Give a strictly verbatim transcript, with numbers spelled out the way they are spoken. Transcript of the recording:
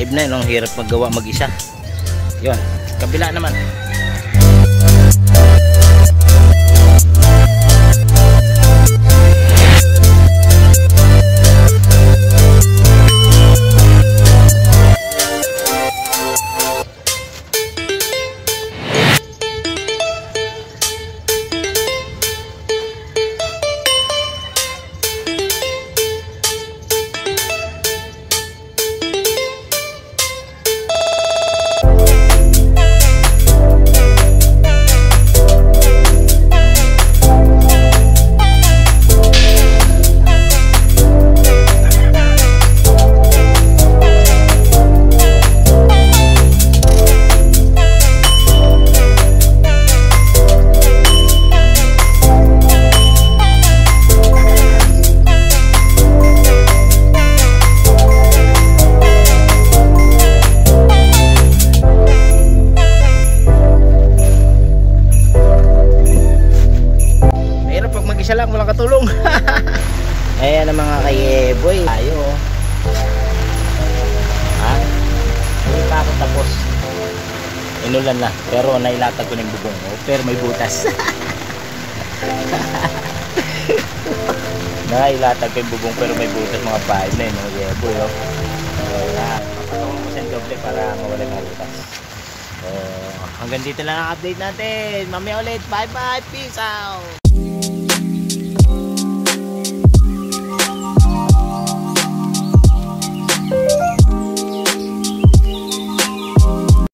five na yun, ang hirap maggawa mag-isa. Yun, kabila naman. Isa lang, walang katulong. Ayan ang mga ka-yeahhboy. Tayo. Ha? Hindi pa ako tapos. Inulan na. Pero nailatag ko ng bubong. Oh, pero may butas. Nailatag ko yung bubong pero may butas. Mga five na yun. Mga yeahhboy. Oh. Kaya papatulong ko sa doble para mawala yung butas. So, hanggang dito lang ang update natin. Mamaya ulit. Bye bye. Peace out.